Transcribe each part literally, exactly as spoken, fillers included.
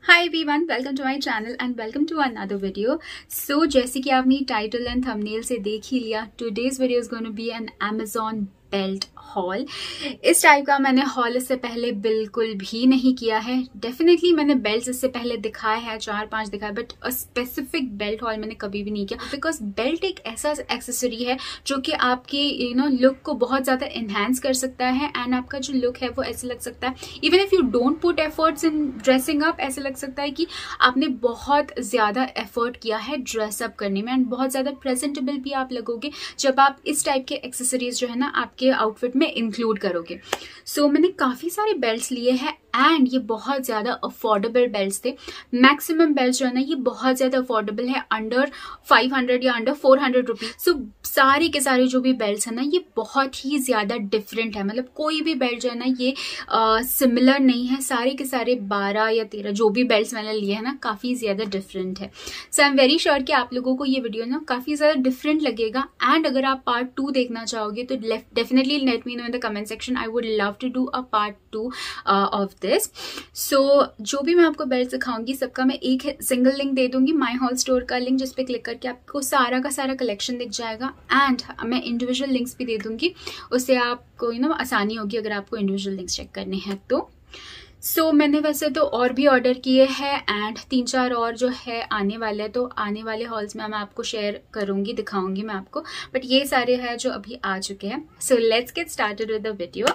Hi everyone, welcome to my channel and welcome to another video. So जैसे कि आपने title and thumbnail से देख ही लिया, today's video is going to be an Amazon belt haul. इस type का मैंने हॉल इससे पहले बिल्कुल भी नहीं किया है। डेफिनेटली मैंने बेल्ट इससे पहले दिखाए हैं, चार पांच दिखाए, but a specific belt haul मैंने कभी भी नहीं किया, बिकॉज बेल्ट एक ऐसा एक्सेसरी है जो कि आपके यू नो लुक को बहुत ज्यादा इन्हांस कर सकता है एंड आपका जो लुक है वो ऐसे लग सकता है, even if you don't put efforts in dressing up, ऐसे लग सकता है कि आपने बहुत ज्यादा एफर्ट किया है ड्रेसअप करने में एंड बहुत ज्यादा प्रेजेंटेबल भी आप लगोगे जब आप इस टाइप के एक्सेसरीज जो है ना आपके आउटफिट में इंक्लूड करोगे। सो so, मैंने काफी सारे बेल्ट्स लिए हैं एंड ये बहुत ज्यादा अफोर्डेबल बेल्ट्स थे। मैक्सिमम बेल्ट्स जो है ना ये बहुत ज्यादा अफोर्डेबल है, अंडर फाइव हंड्रेड या under four hundred rupees. So सारे के सारे जो भी बेल्ट्स है ना ये बहुत ही ज्यादा डिफरेंट है, मतलब कोई भी बेल्ट जो है ना ये सिमिलर नहीं है। सारे के सारे बारह या तेरह जो भी बेल्ट्स मैंने लिए हैं ना काफी ज्यादा डिफरेंट है। So I am very sure कि आप लोगों को ये वीडियो ना काफी ज्यादा डिफरेंट लगेगा एंड अगर आप पार्ट टू देखना चाहोगे तो definitely let me know in the comment section. I would love to do a part two of this. So जो भी मैं आपको बेल्ट सिखाऊंगी सबका मैं एक सिंगल लिंक दे दूंगी, माई हॉल स्टोर का लिंक, जिस पे क्लिक करके आपको सारा का सारा कलेक्शन दिख जाएगा एंड मैं इंडिविजुअल लिंक्स भी दे दूंगी, उससे आपको यू नो आसानी होगी अगर आपको इंडिविजुअल लिंक्स चेक करने हैं तो। सो so, मैंने वैसे तो और भी ऑर्डर किए हैं एंड तीन चार और जो है आने वाले हैं, तो आने वाले हॉल्स में मैं आपको शेयर करूंगी, दिखाऊंगी मैं आपको, बट ये सारे हैं जो अभी आ चुके हैं। So let's get started with the video.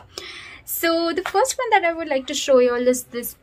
So the first one that I would like to show you all is this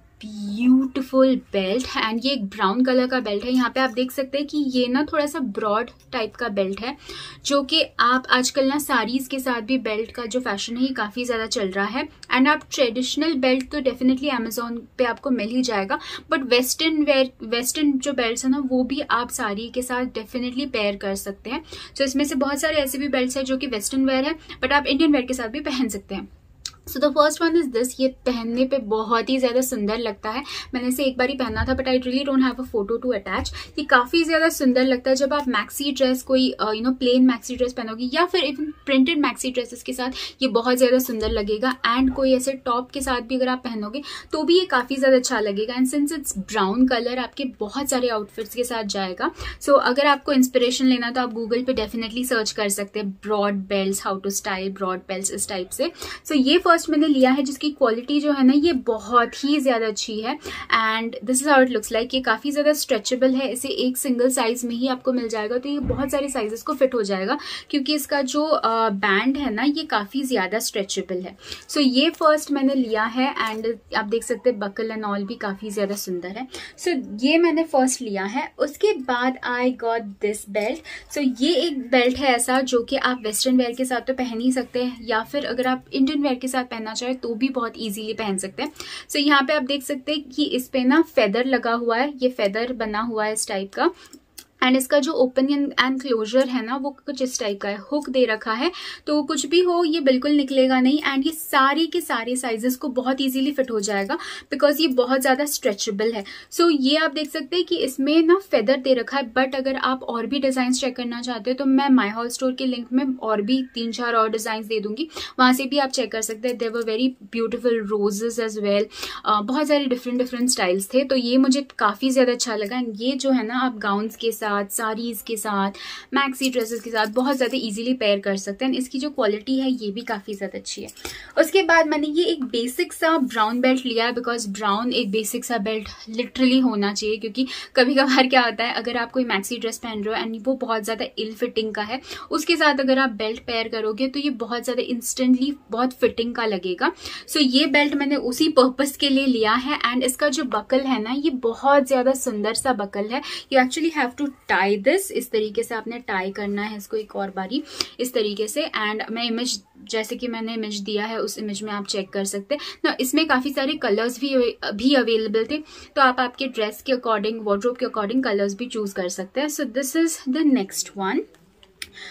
beautiful belt and ये एक ब्राउन कलर का बेल्ट है। यहाँ पे आप देख सकते हैं कि ये ना थोड़ा सा ब्रॉड टाइप का बेल्ट है जो कि आप आजकल ना साड़ीज के साथ भी बेल्ट का जो फैशन है ये काफी ज्यादा चल रहा है एंड आप ट्रेडिशनल बेल्ट तो डेफिनेटली अमेजोन पे आपको मिल ही जाएगा, बट वेस्टर्न वेयर वेस्टर्न जो बेल्ट है ना वो भी आप साड़ी के साथ डेफिनेटली पेयर कर सकते हैं। सो so, इसमें से बहुत सारे ऐसे भी बेल्ट है जो कि वेस्टर्न वेयर है बट आप इंडियन वेयर के साथ भी पहन सकते हैं। So the first one is this. ये पहनने पे बहुत ही ज्यादा सुंदर लगता है, मैंने इसे एक बार ही पहना था but I really don't have a photo to attach. ये काफी ज्यादा सुंदर लगता है जब आप मैक्सी ड्रेस कोई you know plain maxi dress पहनोगी या फिर इवन प्रिंटेड मैक्सी ड्रेसेस के साथ ये बहुत ज्यादा सुंदर लगेगा एंड कोई ऐसे टॉप के साथ भी अगर आप पहनोगे तो भी ये काफी ज्यादा अच्छा लगेगा and since it's brown colour आपके बहुत सारे आउटफिट्स के साथ जाएगा। सो so, अगर आपको इंस्पिरेशन लेना तो आप गूगल पे डेफिनेटली सर्च कर सकते हैं broad belt, how to style broad belt इस टाइप से। सो so, ये फर्स्ट मैंने लिया है जिसकी क्वालिटी जो है ना ये बहुत ही ज्यादा अच्छी है and this is how it looks like. ये काफी ज्यादा स्ट्रेचेबल है, इसे एक सिंगल साइज में ही आपको मिल जाएगा, तो ये बहुत सारे साइजेस को फिट हो जाएगा क्योंकि इसका जो बैंड uh, है ना ये काफी ज्यादा स्ट्रेचेबल है। सो so, ये फर्स्ट मैंने लिया है एंड आप देख सकते हैं बकल एंड ऑल भी काफी ज्यादा सुंदर है। सो so, ये मैंने फर्स्ट लिया है। उसके बाद I got this belt. So ये एक बेल्ट है ऐसा जो कि आप वेस्टर्न वेयर के साथ तो पहन ही सकते हैं या फिर अगर आप इंडियन वेयर के साथ पहनना चाहे तो भी बहुत इजीली पहन सकते हैं। सो so, यहाँ पे आप देख सकते हैं कि इस पे ना फेदर लगा हुआ है, ये फेदर बना हुआ है इस टाइप का एंड इसका जो ओपनिंग एंड क्लोजर है ना वो कुछ इस टाइप का है, हुक दे रखा है तो कुछ भी हो ये बिल्कुल निकलेगा नहीं एंड ये सारे के सारे साइजेस को बहुत इजीली फिट हो जाएगा बिकॉज ये बहुत ज्यादा स्ट्रेचेबल है। सो so, ये आप देख सकते हैं कि इसमें ना फेदर दे रखा है, बट अगर आप और भी डिजाइन चेक करना चाहते हो तो मैं माई हॉल स्टोर के लिंक में और भी तीन चार और डिजाइन दे दूंगी, वहां से भी आप चेक कर सकते हैं। There were very beautiful roses as well, बहुत सारे डिफरेंट डिफरेंट स्टाइल्स थे, तो ये मुझे काफी ज्यादा अच्छा लगा एंड ये जो है ना आप गाउन्स के साथ, साड़ीज के साथ, मैक्सी ड्रेसेस के साथ बहुत ज्यादा इजीली पेयर कर सकते हैं। इसकी जो क्वालिटी है ये भी काफी ज्यादा अच्छी है। उसके बाद मैंने ये एक बेसिक सा ब्राउन बेल्ट लिया है बिकॉज ब्राउन एक बेसिक सा बेल्ट लिटरली होना चाहिए क्योंकि कभी कभार क्या होता है अगर आप कोई मैक्सी ड्रेस पहन रहे हो एंड वो बहुत ज्यादा इल फिटिंग का है, उसके साथ अगर आप बेल्ट पेयर करोगे तो ये बहुत ज्यादा इंस्टेंटली बहुत फिटिंग का लगेगा। सो so, ये बेल्ट मैंने उसी पर्पस के लिए लिया है एंड इसका जो बकल है ना ये बहुत ज्यादा सुंदर सा बकल है। You actually have to tie this, इस तरीके से आपने टाई करना है इसको एक और बारी इस तरीके से एंड मैं इमेज जैसे कि मैंने इमेज दिया है उस इमेज में आप चेक कर सकते हैं ना। इसमें काफी सारे कलर्स भी भी अवेलेबल थे तो आप आपके ड्रेस के अकॉर्डिंग, वार्डरोब के अकॉर्डिंग कलर्स भी चूज कर सकते हैं। So this is the next one.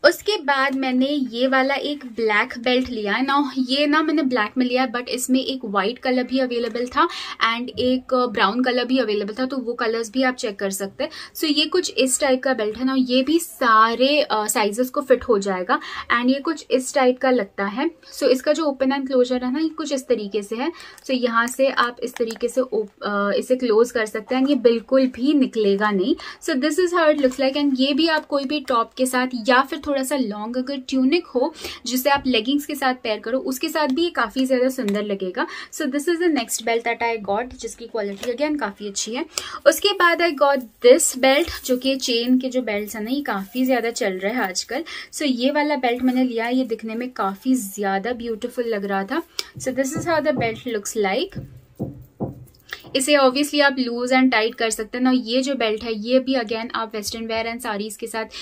उसके बाद मैंने ये वाला एक ब्लैक बेल्ट लिया है ना, ये ना मैंने ब्लैक में लिया है बट इसमें एक वाइट कलर भी अवेलेबल था एंड एक ब्राउन कलर भी अवेलेबल था, तो वो कलर्स भी आप चेक कर सकते हैं। सो so, ये कुछ इस टाइप का बेल्ट है ना, ये भी सारे साइजेस uh, को फिट हो जाएगा एंड ये कुछ इस टाइप का लगता है। सो so, इसका जो ओपन एंड क्लोजर है ना, ये कुछ इस तरीके से है। सो so, यहाँ से आप इस तरीके से uh, इसे क्लोज कर सकते हैं, ये बिल्कुल भी निकलेगा नहीं। So this is how it looks like and ये भी आप कोई भी टॉप के साथ या फिर थोड़ा सा लॉन्ग अगर ट्यूनिक हो जिसे आप लेगिंग्स के साथ पेयर करो, उसके साथ भी ये काफी ज्यादा सुंदर लगेगा। So this is the next belt that I got, जिसकी क्वालिटी अगेन काफी अच्छी है। उसके बाद आई गॉट दिस बेल्ट, जो कि चेन के जो बेल्ट है ना, ये काफी ज्यादा चल रहा है आजकल। सो so, ये वाला बेल्ट मैंने लिया, ये दिखने में काफी ज्यादा ब्यूटीफुल लग रहा था। So this is how the belt looks like. इसे ऑब्वियसली आप लूज एंड टाइट कर सकते हैं ना। ये जो बेल्ट है ये भी अगेन आप वेस्टर्न वेयर एंड साड़ीज के साथ,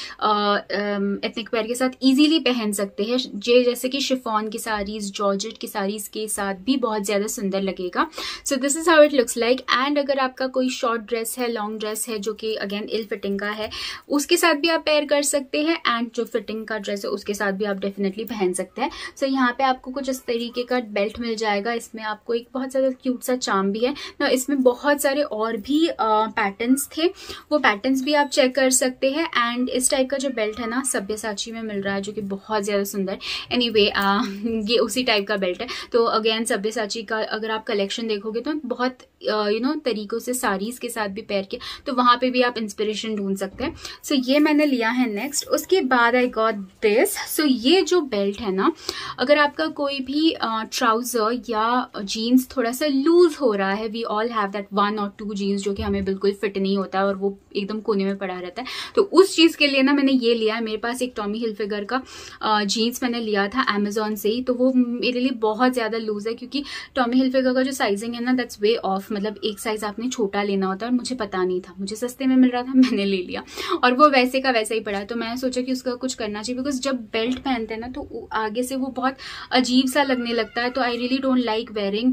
एथनिक वेयर के साथ इजीली पहन सकते हैं, जे जैसे कि शिफॉन की साड़ीज, जॉर्जेट की साड़ीज के साथ भी बहुत ज्यादा सुंदर लगेगा। So this is how it looks like. And अगर आपका कोई शॉर्ट ड्रेस है, लॉन्ग ड्रेस है जो कि अगेन इल फिटिंग का है, उसके साथ भी आप पेयर कर सकते हैं एंड जो फिटिंग का ड्रेस है उसके साथ भी आप डेफिनेटली पहन सकते हैं। सो so, यहाँ पे आपको कुछ इस तरीके का बेल्ट मिल जाएगा। इसमें आपको एक बहुत ज्यादा क्यूट सा चार्म भी है ना। इसमें बहुत सारे और भी पैटर्न्स थे, वो पैटर्न्स भी आप चेक कर सकते हैं। एंड इस टाइप का जो बेल्ट है ना, सब्यसाची में मिल रहा है, जो कि बहुत ज्यादा सुंदर। एनीवे ये उसी टाइप का बेल्ट है। तो अगेन सब्यसाची का अगर आप कलेक्शन देखोगे तो बहुत यू नो तरीकों से साड़ीज के साथ भी पेयर किया, तो वहां पे भी आप इंस्पिरेशन ढूंढ सकते हैं। सो so, ये मैंने लिया है नेक्स्ट। उसके बाद आई गॉट दिस। सो ये जो बेल्ट है ना, अगर आपका कोई भी ट्राउजर या जीन्स थोड़ा सा लूज हो रहा है, we all have that one और टू जीन्स जो कि हमें बिल्कुल फिट नहीं होता है और वो एकदम कोने में पड़ा रहता है, तो उस चीज के लिए ना मैंने ये लिया है। मेरे पास एक टॉमी हिलफिगर का जीन्स मैंने लिया था अमेजोन से ही, तो वो मेरे लिए बहुत ज्यादा लूज है, क्योंकि टॉमी हिलफिगर का जो साइजिंग है ना, दैट्स वे ऑफ, मतलब एक साइज आपने छोटा लेना होता है और मुझे पता नहीं था, मुझे सस्ते में मिल रहा था, मैंने ले लिया और वो वैसे का वैसा ही पड़ा। तो मैंने सोचा कि उसका कुछ करना चाहिए, बिकॉज जब बेल्ट पहनते हैं ना तो आगे से वो बहुत अजीब सा लगने लगता है। तो I really don't like wearing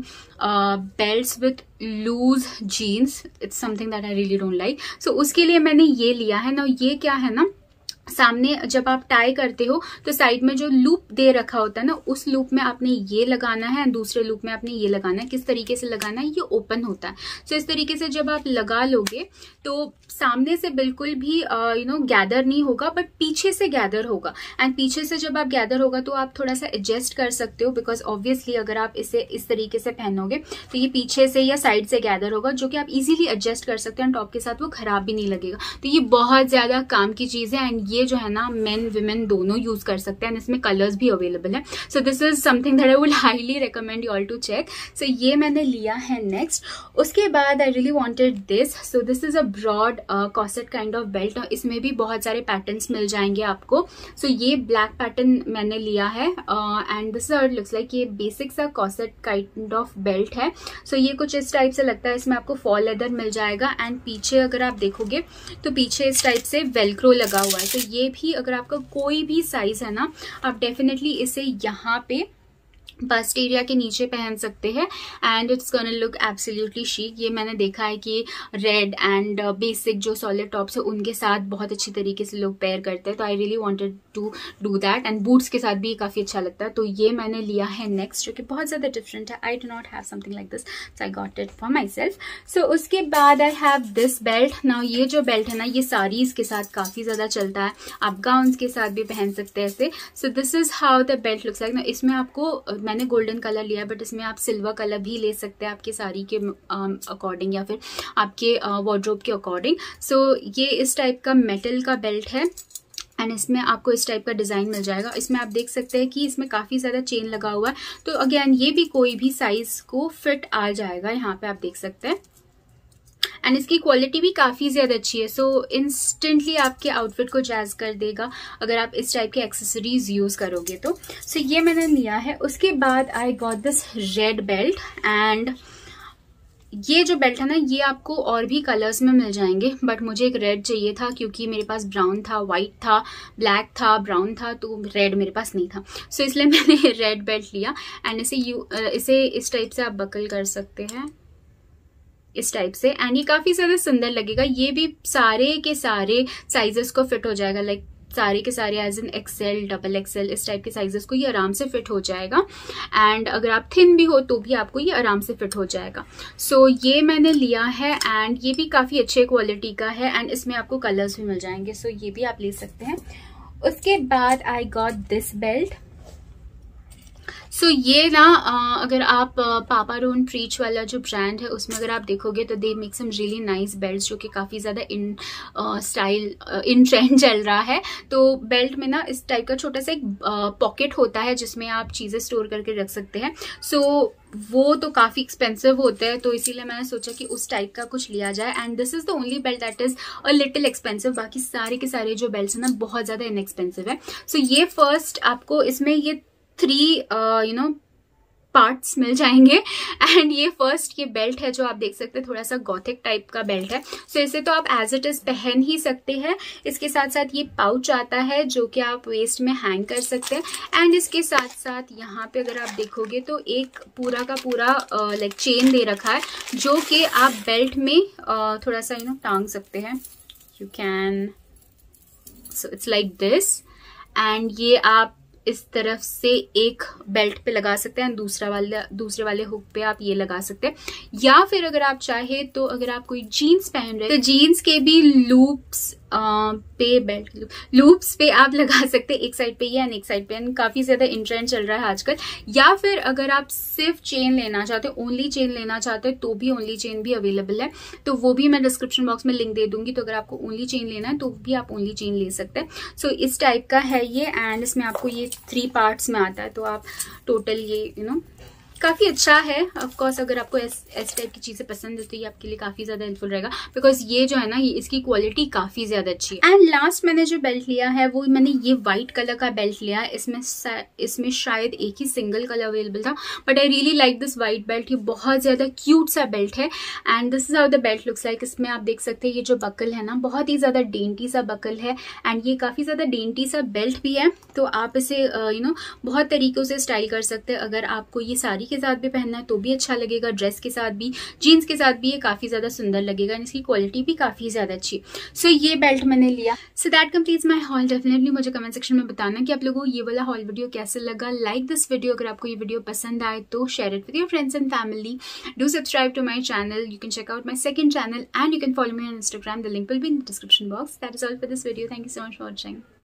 belts with loose jeans, it's something that I really don't like. So उसके लिए मैंने ये लिया है ना। ये क्या है ना, सामने जब आप टाई करते हो तो साइड में जो लूप दे रखा होता है ना, उस लूप में आपने ये लगाना है, दूसरे लूप में आपने ये लगाना है। किस तरीके से लगाना है, ये ओपन होता है। सो so, इस तरीके से जब आप लगा लोगे तो सामने से बिल्कुल भी यू नो गैदर नहीं होगा, बट पीछे से गैदर होगा। एंड पीछे से जब आप गैदर होगा तो आप थोड़ा सा एडजस्ट कर सकते हो, बिकॉज ऑब्वियसली अगर आप इसे इस तरीके से पहनोगे तो ये पीछे से या साइड से गैदर होगा, जो कि आप इजीली एडजस्ट कर सकते हैं। टॉप के साथ वो खराब भी नहीं लगेगा। तो ये बहुत ज्यादा काम की चीज है एंड ये जो है ना, मेन विमेन दोनों यूज कर सकते हैं। इसमें कलर्स भी अवेलेबल है। So this is something that I would highly recommend you all to check. So ये मैंने लिया है नेक्स्ट। उसके बाद I really wanted this. So this is a broad corset kind of belt. इसमें भी बहुत सारे पैटर्न्स मिल जाएंगे आपको। सो so, ये ब्लैक पैटर्न मैंने लिया है एंड दिस लुक्स लाइक ये बेसिक सा कॉसेट काइंड ऑफ बेल्ट है। सो so, ये कुछ इस टाइप से लगता है। इसमें आपको फॉल लेदर मिल जाएगा एंड पीछे अगर आप देखोगे तो पीछे इस टाइप से वेलक्रो लगा हुआ है। तो so, ये भी अगर आपका कोई भी साइज है ना, आप डेफिनेटली इसे यहाँ पे बस्ट एरिया के नीचे पहन सकते हैं and it's gonna look absolutely chic. ये मैंने देखा है कि रेड एंड बेसिक जो सॉलिड टॉप्स है उनके साथ बहुत अच्छी तरीके से लोग पेयर करते हैं। तो I really wanted to do that and boots के साथ भी काफी अच्छा लगता है। तो ये मैंने लिया है नेक्स्ट, जो कि बहुत ज्यादा डिफरेंट है। I do not have something like this, so I got it for myself. So उसके बाद I have this belt. Now ये जो बेल्ट है ना, ये साड़ीज के साथ काफी ज्यादा चलता है, आप गाउन्स के साथ भी पहन सकते हैं ऐसे। So this is how the belt looks like. इसमें आपको, मैंने गोल्डन कलर लिया है बट इसमें आप सिल्वर कलर भी ले सकते हैं आपके साड़ी के अकॉर्डिंग या फिर आपके वार्डरोब के अकॉर्डिंग। सो ये इस टाइप का मेटल का बेल्ट है एंड इसमें आपको इस टाइप का डिजाइन मिल जाएगा। इसमें आप देख सकते हैं कि इसमें काफी ज्यादा चेन लगा हुआ है। तो अगेन ये भी कोई भी साइज को फिट आ जाएगा, यहाँ पे आप देख सकते हैं। एंड इसकी क्वालिटी भी काफी ज्यादा अच्छी है। सो इंस्टेंटली आपके आउटफिट को जैज कर देगा अगर आप इस टाइप के एक्सेसरीज यूज करोगे तो। सो so, ये मैंने लिया है। उसके बाद I got this red belt and ये जो बेल्ट है ना, ये आपको और भी कलर्स में मिल जाएंगे, बट मुझे एक रेड चाहिए था क्योंकि मेरे पास ब्राउन था, व्हाइट था, ब्लैक था, ब्राउन था, तो रेड मेरे पास नहीं था। सो so, इसलिए मैंने रेड बेल्ट लिया एंड इसे यू इसे इस टाइप से आप बकल कर सकते हैं, इस टाइप से। एंड ये काफी ज्यादा सुंदर लगेगा। ये भी सारे के सारे साइजेस को फिट हो जाएगा, लाइक सारे के सारे S M XL, double XL, इस टाइप के साइजेस को ये आराम से फिट हो जाएगा। एंड अगर आप थिन भी हो तो भी आपको ये आराम से फिट हो जाएगा। सो so, ये मैंने लिया है एंड ये भी काफ़ी अच्छे क्वालिटी का है एंड इसमें आपको कलर्स भी मिल जाएंगे। सो so, ये भी आप ले सकते हैं। उसके बाद I got this belt. So so, ये ना uh, अगर आप पापा डोंट प्रीच वाला जो ब्रांड है उसमें अगर आप देखोगे तो they make some really nice belts, जो कि काफ़ी ज़्यादा इन स्टाइल इन ट्रेंड चल रहा है। तो बेल्ट में ना इस टाइप का छोटा सा एक पॉकेट uh, होता है जिसमें आप चीज़ें स्टोर करके रख सकते हैं। सो so, वो तो काफ़ी एक्सपेंसिव होता है, तो इसीलिए मैंने सोचा कि उस टाइप का कुछ लिया जाए and this is the only belt that is a little expensive. बाकी सारे के सारे जो बेल्ट्स हैं ना बहुत ज़्यादा इनएक्सपेंसिव है। सो so, ये फर्स्ट आपको इसमें ये थ्री यू नो पार्ट्स मिल जाएंगे एंड ये फर्स्ट ये बेल्ट है जो आप देख सकते हैं, थोड़ा सा गॉथिक टाइप का बेल्ट है। सो so, इसे तो आप एज इट इज पहन ही सकते हैं। इसके साथ साथ ये पाउच आता है जो कि आप वेस्ट में हैंग कर सकते हैं एंड इसके साथ साथ यहाँ पे अगर आप देखोगे तो एक पूरा का पूरा लाइक uh, चेन दे रखा है जो कि आप बेल्ट में uh, थोड़ा सा यू नो टांग सकते हैं। You can, so it's like this and ये आप इस तरफ से एक बेल्ट पे लगा सकते हैं, दूसरा वाले दूसरे वाले हुक पे आप ये लगा सकते हैं। या फिर अगर आप चाहे तो अगर आप कोई जीन्स पहन रहे हैं तो जीन्स के भी लूप्स आ, पे बेल्ट लूप, लूप्स पे आप लगा सकते हैं, एक साइड पे ये एंड एक साइड पे, एंड काफी ज्यादा इन ट्रेंड चल रहा है आजकल। या फिर अगर आप सिर्फ चेन लेना चाहते हो, ओनली चेन लेना चाहते हैं तो भी ओनली चेन भी अवेलेबल है, तो वो भी मैं डिस्क्रिप्शन बॉक्स में लिंक दे दूंगी। तो अगर आपको ओनली चेन लेना है तो भी आप ओनली चेन ले सकते हैं। सो so, इस टाइप का है ये एंड इसमें आपको ये थ्री पार्ट्स में आता है, तो आप टोटल ये यू नो काफ़ी अच्छा है। ऑफ कोर्स अगर आपको इस इस टाइप की चीज़ें पसंद है तो ये आपके लिए काफ़ी ज़्यादा हेल्पफुल रहेगा, बिकॉज ये जो है ना ये इसकी क्वालिटी काफ़ी ज़्यादा अच्छी है। एंड लास्ट मैंने जो बेल्ट लिया है वो मैंने ये वाइट कलर का बेल्ट लिया है। इसमें इसमें शायद एक ही सिंगल कलर अवेलेबल था, but I really like this white belt. ये बहुत ज़्यादा क्यूट सा बेल्ट है and this is how the belt looks like. इसमें आप देख सकते हैं ये जो बकल है ना बहुत ही ज़्यादा डेंटी सा बकल है एंड ये काफ़ी ज़्यादा डेंटी सा बेल्ट भी है, तो आप इसे यू नो बहुत तरीकों से स्टाइल कर सकते हैं। अगर आपको ये साड़ी के साथ भी पहनना है तो भी अच्छा लगेगा, ड्रेस के साथ भी, जीन्स के साथ भी ये काफी ज्यादा सुंदर लगेगा एंड इसकी क्वालिटी भी काफी ज्यादा अच्छी। सो so, ये बेल्ट मैंने लिया। So that completes my haul. Definitely मुझे कमेंट सेक्शन में बताना कि आप लोगों को ये वाला हॉल वीडियो कैसे लगा। लाइक दिस वीडियो, अगर आपको ये वीडियो पसंद आए तो share it with your friends and family. Do subscribe to my channel. You can check out my second channel and you can follow me on Instagram. The link will be in the description box. That is all for this video. Thank you so much for watching.